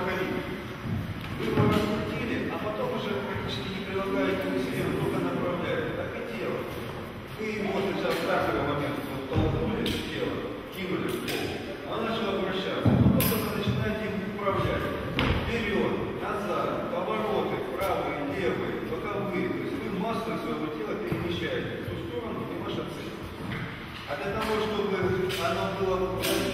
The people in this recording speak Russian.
ходить. Вы его раскрутили, а потом уже практически не прилагаете усилия, вы только направляете. Так и тело. Вы его сейчас в стартовый момент вот толкнули в тело, кинули в пол, оно начало вращаться. Потом вы начинаете им управлять. Вперед, назад, повороты, правые, левые, боковые. То есть вы массу своего тела перемещаете в ту сторону, где ваша цель. А для того, чтобы оно было